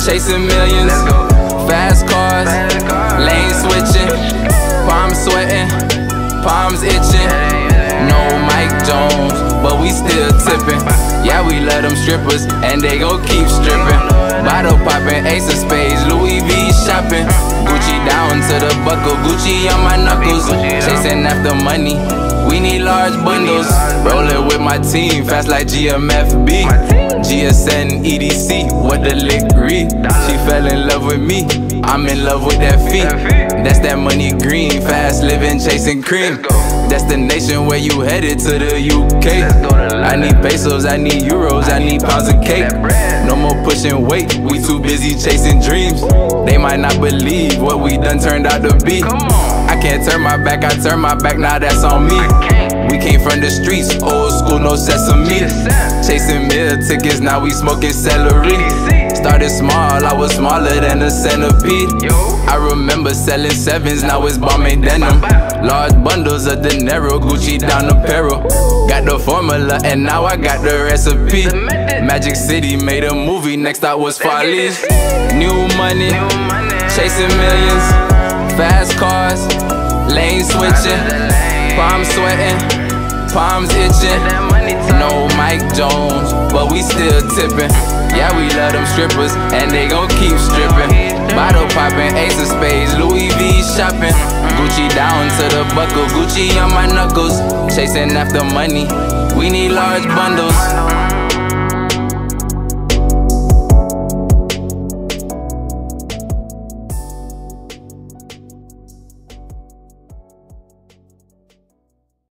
chasing millions, fast cars, lane switching, palms sweating, palms itching. No Mike Jones, but we still tipping. Yeah, we love them strippers, and they gon' keep stripping. Bottle popping, ace of spades, Louis V shopping. Gucci down to the buckle, Gucci on my knuckles. Chasing after money, we need large bundles. Rolling with my team, fast like GMFB. GSN, EDC, what the lick read. She fell in love with me, I'm in love with that feet. That's that money green, fast living, chasing cream. Destination where you headed to the UK. I need pesos, I need euros, I need pounds of cake. No more pushing weight, we too busy chasing dreams. They might not believe what we done turned out to be. I can't turn my back, I turn my back, now that's on me. We came from the streets, old school, no sesame. Chasing meal tickets, now we smoking celery. Started small, I was smaller than a centipede. I remember selling sevens, now it's bombing denim. Large bundles of dinero, Gucci down apparel. Got the formula and now I got the recipe. Magic City made a movie, next out was Follies. New money, chasing millions, fast cars, lane switching, palms sweating, palms itching. No Mike Jones, but we still tipping. Yeah, we love them strippers, and they gon' keep stripping. Bottle popping, ace of spades, Louis V shopping. Gucci down to the buckle, Gucci on my knuckles. Chasing after money, we need large bundles.